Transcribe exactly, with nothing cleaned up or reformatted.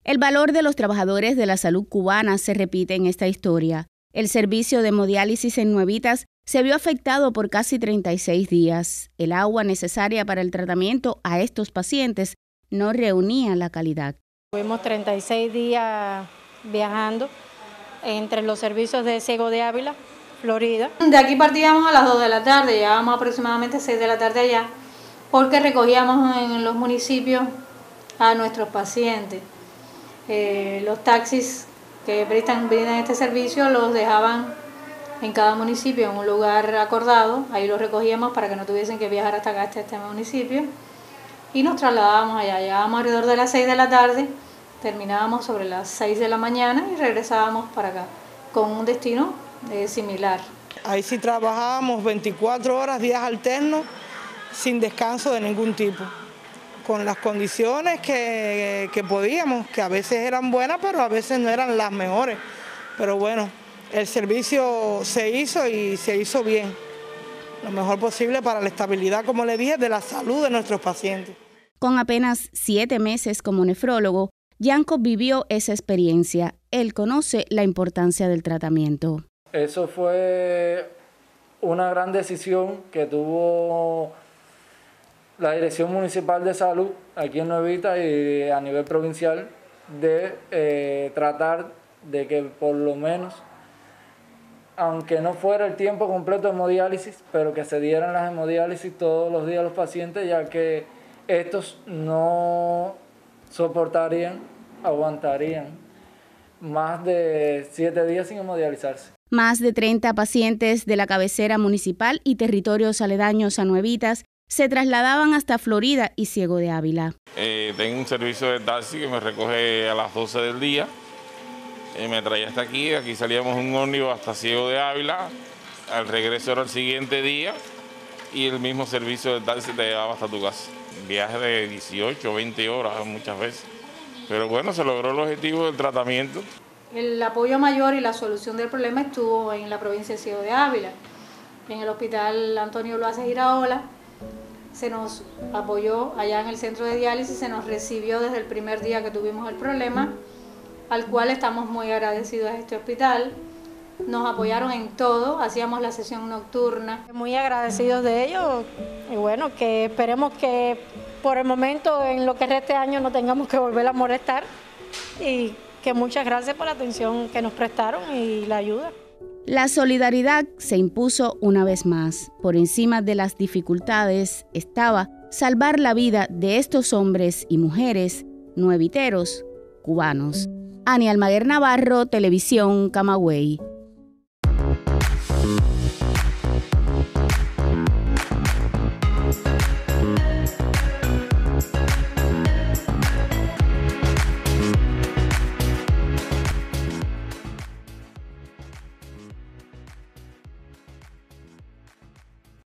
El valor de los trabajadores de la salud cubana se repite en esta historia. El servicio de hemodiálisis en Nuevitas se vio afectado por casi treinta y seis días. El agua necesaria para el tratamiento a estos pacientes no reunía la calidad. Tuvimos treinta y seis días viajando entre los servicios de Ciego de Ávila, Florida. De aquí partíamos a las dos de la tarde, llegábamos aproximadamente seis de la tarde allá, porque recogíamos en los municipios a nuestros pacientes. Eh, los taxis que prestan, brindan este servicio los dejaban en cada municipio en un lugar acordado, ahí los recogíamos para que no tuviesen que viajar hasta acá, hasta este municipio, y nos trasladábamos allá. Llegábamos alrededor de las seis de la tarde, terminábamos sobre las seis de la mañana y regresábamos para acá, con un destino eh, similar. Ahí sí trabajábamos veinticuatro horas, días alternos, sin descanso de ningún tipo, con las condiciones que, que podíamos, que a veces eran buenas, pero a veces no eran las mejores. Pero bueno, el servicio se hizo y se hizo bien, lo mejor posible para la estabilidad, como le dije, de la salud de nuestros pacientes. Con apenas siete meses como nefrólogo, Yanko vivió esa experiencia. Él conoce la importancia del tratamiento. Eso fue una gran decisión que tuvo la Dirección Municipal de Salud aquí en Nuevitas y a nivel provincial de eh, tratar de que por lo menos, aunque no fuera el tiempo completo de hemodiálisis, pero que se dieran las hemodiálisis todos los días a los pacientes, ya que estos no soportarían, aguantarían más de siete días sin hemodializarse. Más de treinta pacientes de la cabecera municipal y territorios aledaños a Nuevitas se trasladaban hasta Florida y Ciego de Ávila. Eh, tengo un servicio de taxi que me recoge a las doce del día. Eh, me traía hasta aquí, aquí salíamos un ómnibus hasta Ciego de Ávila. Al regreso era el siguiente día y el mismo servicio de taxi te llevaba hasta tu casa. Viaje de dieciocho, veinte horas muchas veces. Pero bueno, se logró el objetivo del tratamiento. El apoyo mayor y la solución del problema estuvo en la provincia de Ciego de Ávila. En el hospital Antonio Loaces Iraola se nos apoyó allá en el centro de diálisis, se nos recibió desde el primer día que tuvimos el problema, al cual estamos muy agradecidos a este hospital. Nos apoyaron en todo, hacíamos la sesión nocturna. Muy agradecidos de ellos y bueno, que esperemos que por el momento en lo que reste año no tengamos que volver a molestar y que muchas gracias por la atención que nos prestaron y la ayuda. La solidaridad se impuso una vez más. Por encima de las dificultades estaba salvar la vida de estos hombres y mujeres nueviteros cubanos. Ani Almaguer Navarro, Televisión Camagüey.